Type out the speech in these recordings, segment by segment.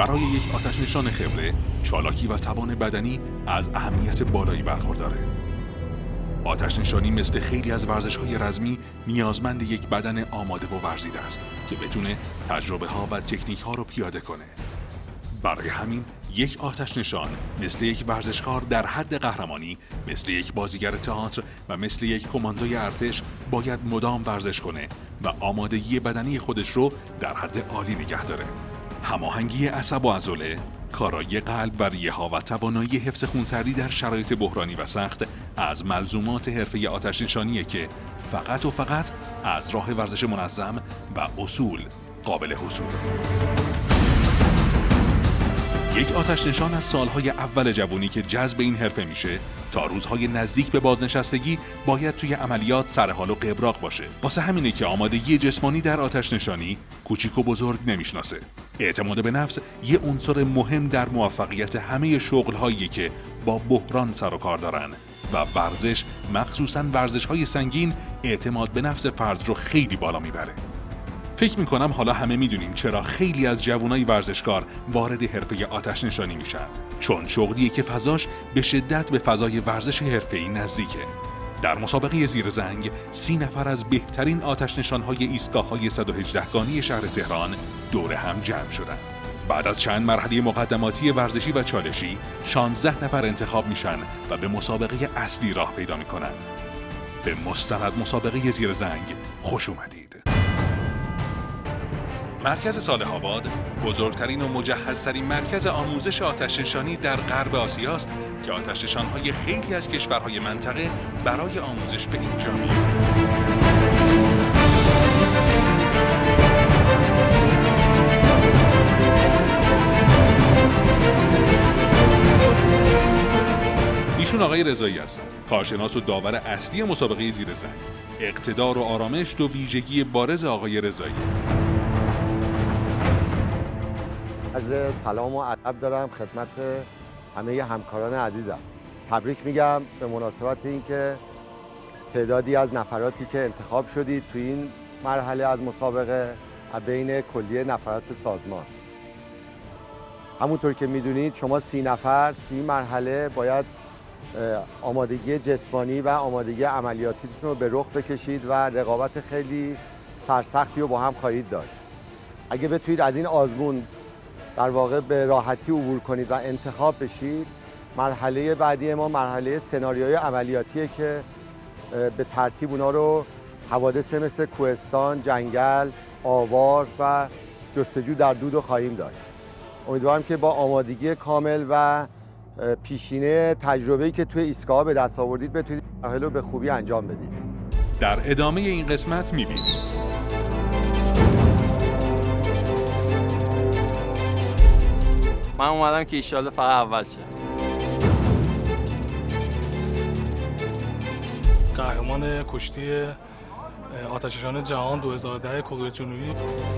برای یک آتش نشان خبره، چالاکی و توان بدنی از اهمیت بالایی برخورداره. آتش نشانی مثل خیلی از ورزش‌های رزمی نیازمند یک بدن آماده و ورزیده است که بتونه تجربه‌ها و تکنیک‌ها رو پیاده کنه. برای همین یک آتش نشان مثل یک ورزشکار در حد قهرمانی، مثل یک بازیگر تئاتر و مثل یک کماندوی ارتش باید مدام ورزش کنه و آمادگی بدنی خودش رو در حد عالی نگه داره. هماهنگی عصب و عضله، کارایی قلب و ریه‌ها و توانایی حفظ خونسردی در شرایط بحرانی و سخت از ملزومات حرفه آتش نشانیه که فقط و فقط از راه ورزش منظم و اصول قابل حصوله. یک آتش نشان از سالهای اول جوانی که جذب این حرفه میشه تا روزهای نزدیک به بازنشستگی باید توی عملیات سرحال و قبراق باشه. واسه همینه که آمادگی جسمانی در آتش نشانی کوچیک و بزرگ نمیشناسه. اعتماد به نفس یه عنصر مهم در موفقیت همه شغل‌هایی که با بحران سر و کار دارن و ورزش، مخصوصاً ورزش‌های سنگین، اعتماد به نفس فرد رو خیلی بالا میبره. فکر میکنم حالا همه میدونیم چرا خیلی از جوانای ورزشکار وارد حرفه آتش نشانی میشن، چون شغلیه که فضاش به شدت به فضای ورزش حرفه‌ای نزدیکه. در مسابقه زیر زنگ 30 نفر از بهترین آتش نشانهای ایستگاه‌های 118 گانی شهر تهران دور هم جمع شدند. بعد از چند مرحله مقدماتی ورزشی و چالشی 16 نفر انتخاب میشن و به مسابقه اصلی راه پیدا میکنن. به مستند مسابقه زیر زنگ خوش اومدید. مرکز صالح آباد بزرگترین و مجهزترین مرکز آموزش آتش نشانی در غرب آسیا است که آتش نشان‌های خیلی از کشورهای منطقه برای آموزش به اینجا می‌آیند. ایشون آقای رضایی هستند، کارشناس و داور اصلی مسابقه زیر زنگ. اقتدار و آرامش دو ویژگی بارز آقای رضایی. از سلام و ادب دارم خدمت همه همکاران عزیزم. تبریک میگم به مناسبت اینکه تعدادی از نفراتی که انتخاب شدید تو این مرحله از مسابقه بین کلیه نفرات سازمان. همونطور که میدونید شما 30 نفر تو این مرحله باید آمادگی جسمانی و آمادگی عملیاتیتون رو به رخ بکشید و رقابت خیلی سرسختی رو با هم خواهید داشت. اگه بتونید از این آزمون در واقع به راحتی عبور کنید و انتخاب بشید، مرحله بعدی ما مرحله سناریوی عملیاتیه که به ترتیب اونا رو حوادث مثل کوهستان، جنگل، آوار و جستجو در دود رو خواهیم داشت. امیدوارم که با آمادگی کامل و پیشینه تجربه‌ای که توی ایستگاه‌ها به دست آوردید بتونید مراحل رو به خوبی انجام بدید. در ادامه این قسمت می‌بینید من اومدم که ایشالله فقط اول شه. قهرمان کشتی آتش نشان جهان 2010 کره جنوبی.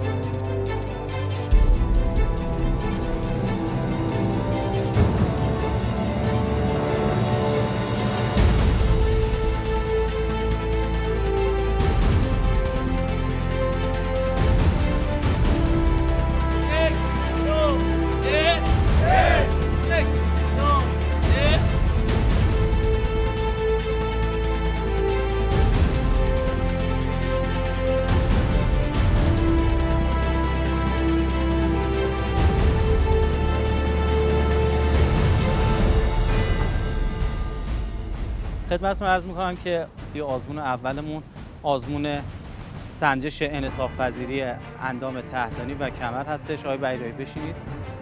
خدمتتون عرض می‌کنم که آزمون اولمون آزمون سنجش انعطاف پذیری اندام تحتانی و کمر هستش. آقای بهرایی بشینید.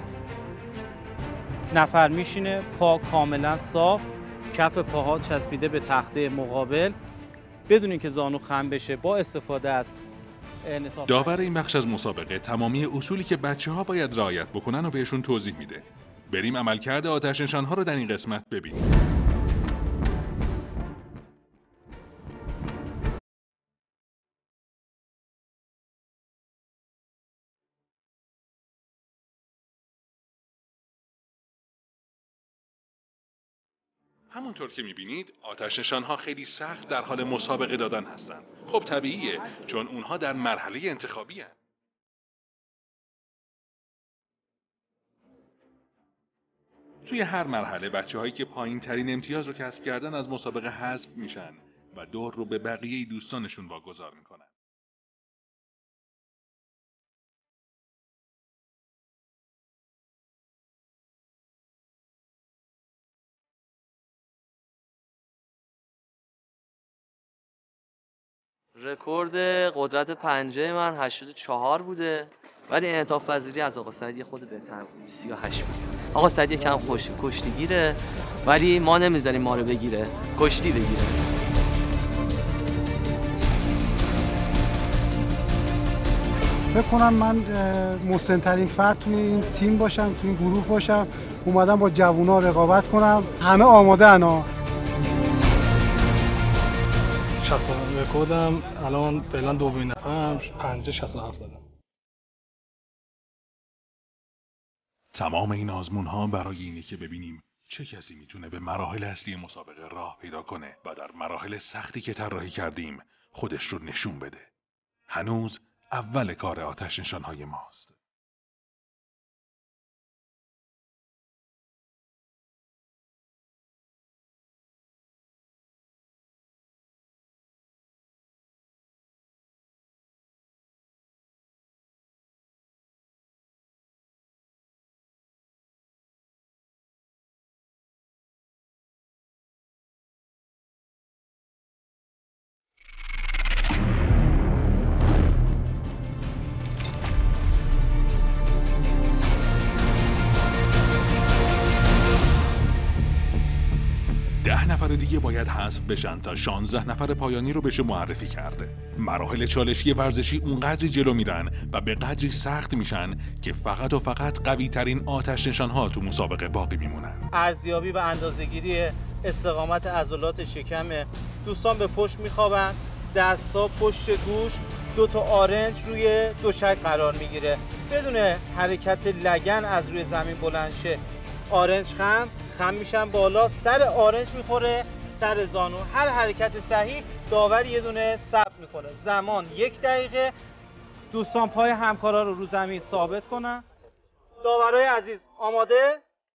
نفر میشینه، پا کاملا صاف، کف پاها چسبیده به تخته مقابل بدون اینکه زانو خم بشه، با استفاده از انعطاف. داور این بخش از مسابقه تمامی اصولی که بچه‌ها باید رعایت بکنن و بهشون توضیح میده. بریم عملکرد آتش نشان‌ها رو در این قسمت ببینیم. همونطور که میبینید آتش نشان‌ها خیلی سخت در حال مسابقه دادن هستن. خب طبیعیه چون اونها در مرحله انتخابی هستن. توی هر مرحله بچه‌هایی که پایین‌ترین امتیاز رو کسب کردن از مسابقه حذف میشن و دور رو به بقیه دوستانشون واگذار میکنن. رکورد قدرت پنجه من 84 بوده، ولی انعطاف پذیری از آقا سعید یه خود بهتر بود، 38 بود. آقا سعید یکم کشتیگیره، ولی ما نمیذاریم ما رو بگیره، کشتی بگیره. فکر کنم من مسن‌ترین فرد توی این تیم باشم، توی این گروه باشم. اومدم با جوونا رقابت کنم. همه آماده انا. 60 رکوردم الان فعلا دومین نفرم، 567 زدم. تمام این آزمون‌ها برای اینه که ببینیم چه کسی میتونه به مراحل اصلی مسابقه راه پیدا کنه و در مراحل سختی که طراحی کردیم خودش رو نشون بده. هنوز اول کار آتش نشان‌های ماست. نفر دیگه باید حذف بشن تا 16 نفر پایانی رو بشه معرفی کرده. مراحل چالشی ورزشی اونقدری جلو میرن و به قدری سخت میشن که فقط و فقط قوی ترین آتش نشان‌ها تو مسابقه باقی میمونن. ارزیابی و اندازه‌گیری استقامت عضلات شکم، دوستان به پشت میخوابن، دست‌ها پشت گوش، 2 تا آرنج روی دوشک قرار میگیره. بدون حرکت لگن از روی زمین بلند شه. آرنج خم میشن بالا، سر آرنج میخوره سر زانو. هر حرکت صحیح داور یه دونه ثبت میکنه. زمان 1 دقیقه. دوستان پای همکارا رو زمین ثابت کنن. داورای عزیز آماده؟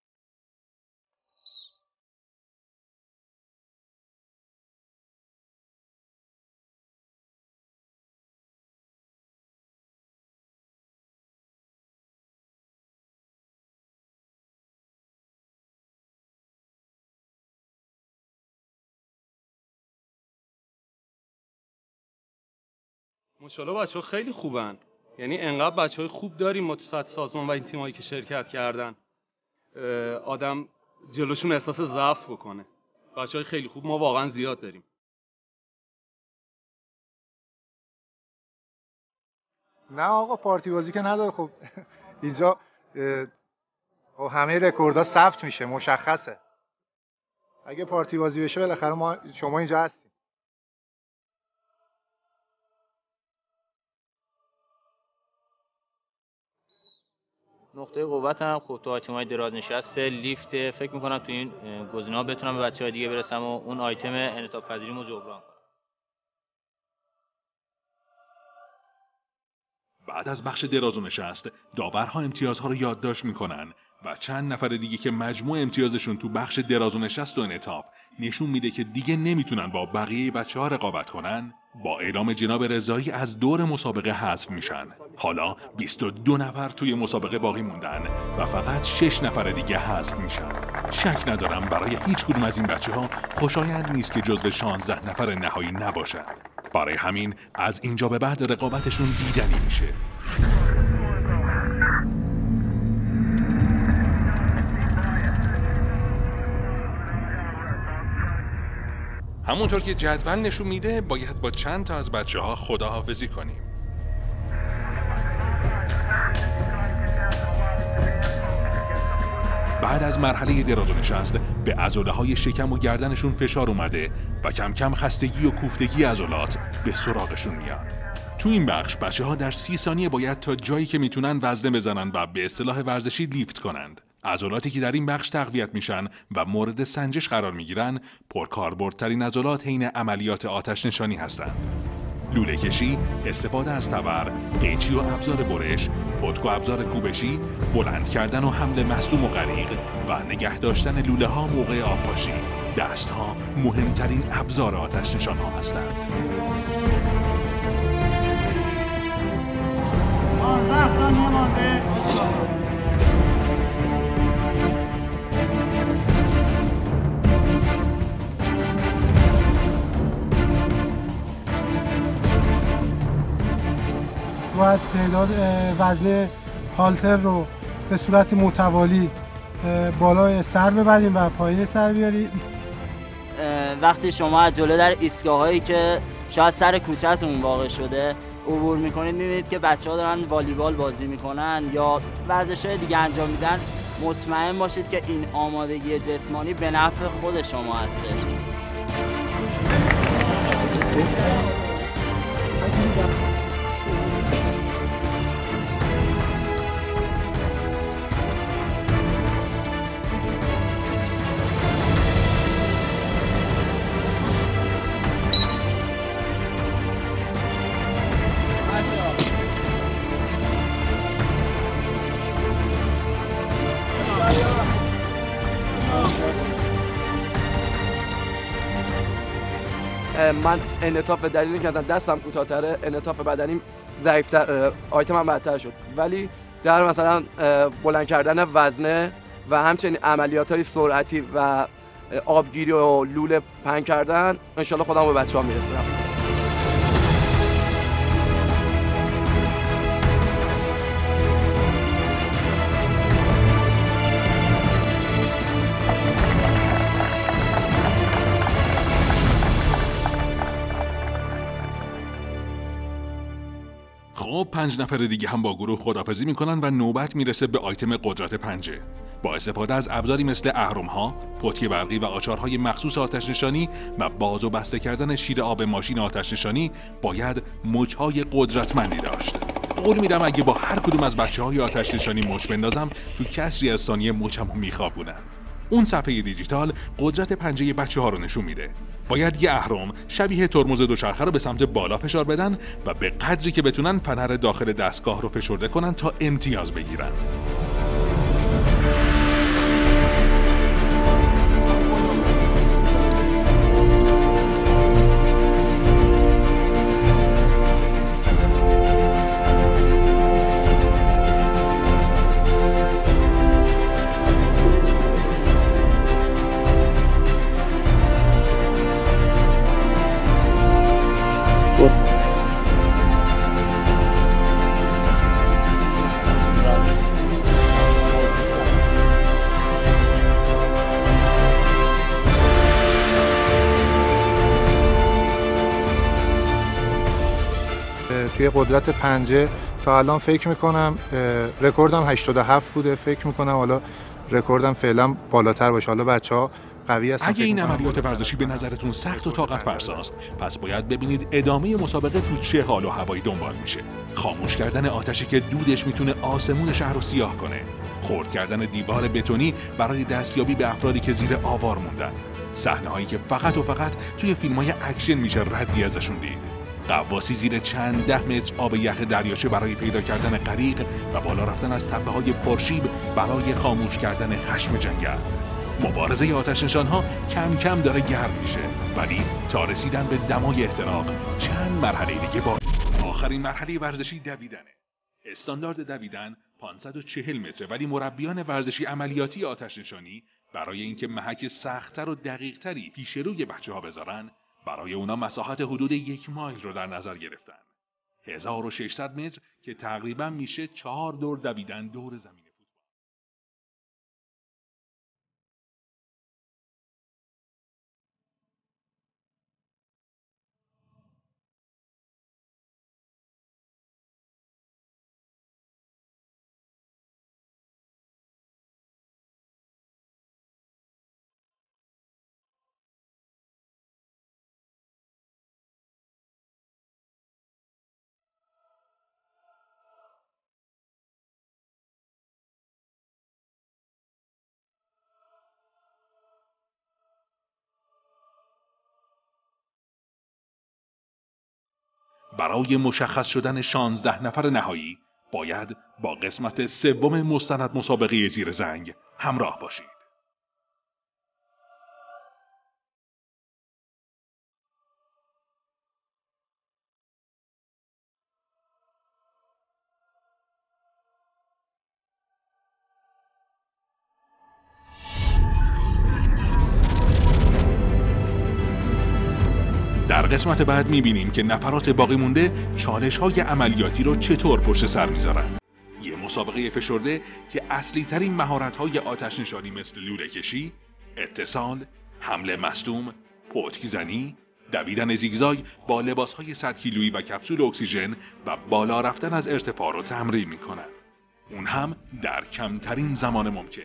ماشاءالله بچه‌ها خیلی خوبن. یعنی انقدر بچه‌های خوب داریم ما تو سطح سازمان و این تیمایی که شرکت کردن، آدم جلوشون احساس ضعف بکنه. بچه‌های خیلی خوب ما واقعا زیاد داریم. نه آقا پارتی بازی که نداره. خب اینجا همه رکوردها ثبت میشه، مشخصه. اگه پارتی بازی بشه بالاخره شما اینجا هستیم. نقطه قوتم خب تو آیتم‌های دراز نشسته، لیفت، فکر می‌کنم تو این گزینه‌ها بتونم به بچه‌های دیگه برسم و اون آیتم انعطاف پذیریمو جبران کنم. بعد از بخش دراز و نشست، داورها امتیازها رو یادداشت میکنن و چند نفر دیگه که مجموع امتیازشون تو بخش دراز و نشست و انعطاف نشون میده که دیگه نمیتونن با بقیه بچه‌ها رقابت کنن، با اعلام جناب رضایی از دور مسابقه حذف میشن. حالا 22 نفر توی مسابقه باقی موندن و فقط 6 نفر دیگه حذف میشن. شک ندارم برای هیچ کدوم از این بچه‌ها خوشایند نیست که جزو 16 نفر نهایی نباشن. برای همین از اینجا به بعد رقابتشون دیدنی میشه. همونطور که جدول نشون میده باید با چند تا از بچه‌ها خداحافظی کنیم. بعد از مرحله دراز و نشست به عضله‌های شکم و گردنشون فشار اومده و کم کم خستگی و کوفتگی عضلات به سراغشون میاد. تو این بخش بچه‌ها در 30 ثانیه باید تا جایی که میتونن وزنه بزنن و به اصطلاح ورزشی لیفت کنند. عضلاتی که در این بخش تقویت میشن و مورد سنجش قرار میگیرن پرکاربردترین عضلات حین عملیات آتش نشانی هستند. لوله کشی، استفاده از تبر، قیچی و ابزار برش، پتک و ابزار کوبشی، بلند کردن و حمل مصدوم و غریق و نگه داشتن لوله ها موقع آبپاشی. دست ها مهمترین ابزار آتش نشان ها هستند. 15 ثانیه مانده. باید تعداد وزن هالتر رو به صورت متوالی بالای سر ببریم و پایین سر بیاریم. وقتی شما از جلو در ایستگاهایی که شاید سر کوچه‌تون واقع شده عبور میکنید، میبینید که بچه‌ها دارن والیبال بازی میکنن یا ورزش‌های دیگه انجام میدن، مطمئن باشید که این آمادگی جسمانی به نفع خود شما هستش. من انعطاف به دلیلی که دستم کوتاه‌تره، انعطاف بدنیم ضعیف‌تر، آیتمم بدتر شد، ولی در مثلا بلند کردن وزنه و همچنین عملیات‌های سرعتی و آبگیری و لوله پهن کردن انشالله خودم به بچه‌ها میرسونم. خب 5 نفر دیگه هم با گروه خداحافظی میکنن و نوبت میرسه به آیتم قدرت پنجه. با استفاده از ابزاری مثل اهرم‌ها، پتک برقی و آچارهای مخصوص آتش نشانی و باز و بسته کردن شیر آب ماشین آتش نشانی باید مچ‌های قدرتمندی داشت. قول میدم اگه با هر کدوم از بچه‌های آتش نشانی مچ بندازم تو کسری از ثانیه مچمو میخوابونن. اون صفحه دیجیتال قدرت پنجه بچه‌ها رو نشون میده. باید یه اهرم شبیه ترمز دوچرخه رو به سمت بالا فشار بدن و به قدری که بتونن فنر داخل دستگاه رو فشرده کنن تا امتیاز بگیرن. توی قدرت پنجه تا الان فکر میکنم رکوردم 87 بوده، فکر میکنم حالا رکوردم فعلا بالاتر باشه. حالا بچه‌ها قوی هستن. اگه این عملیات ورزشی به نظرتون سخت و طاقت فرساست، پس باید ببینید ادامه مسابقه تو چه حال و هوایی دنبال میشه. خاموش کردن آتشی که دودش میتونه آسمون شهر رو سیاه کنه. خرد کردن دیوار بتونی برای دستیابی به افرادی که زیر آوار موندن. صحنه‌هایی که فقط و فقط توی فیلم‌های اکشن میشه ردی ازشون دید. غواصی زیر چند 10 متر آب یخ دریاچه برای پیدا کردن غریق و بالا رفتن از تپه‌های پرشیب برای خاموش کردن خشم جنگل. مبارزه آتش نشان‌ها کم کم داره گرم میشه، ولی تا رسیدن به دمای احتراق چند مرحله دیگه با آخرین مرحله ورزشی دویدنه. استاندارد دویدن 540 متره، ولی مربیان ورزشی عملیاتی آتش نشانی برای اینکه محک سخت‌تر و دقیق‌تری پیش روی بچه‌ها بذارن، برای اونا مساحت حدود 1 مایل رو در نظر گرفتن. 1600 متر که تقریبا میشه 4 دور دویدن دور زمین. برای مشخص شدن 16 نفر نهایی باید با قسمت سوم مستند مسابقه زیر زنگ همراه باشید. در قسمت بعد می‌بینیم که نفرات باقی مونده چالش‌های عملیاتی رو چطور پشت سر می‌ذارن. یه مسابقه فشرده که اصلی ترین مهارت‌های آتش نشانی مثل لوله کشی، اتصال، حمله مصدوم، پتک زنی، دویدن زیگزاگ با لباس‌های 100 کیلویی و کپسول اکسیژن و بالا رفتن از ارتفاع رو تمرین می‌کنن. اون هم در کمترین زمان ممکن.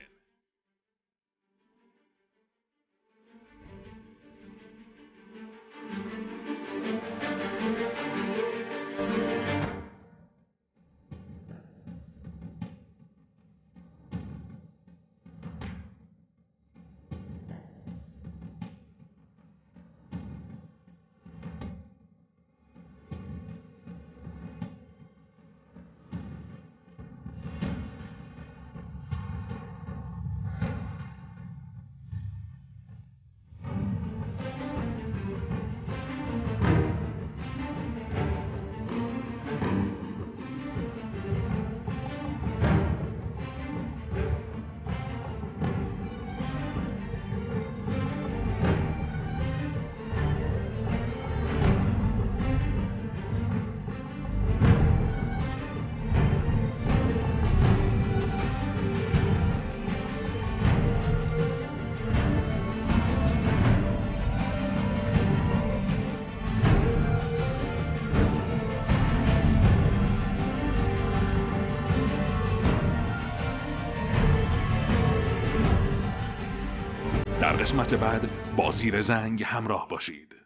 در قسمت بعد با زیر زنگ همراه باشید.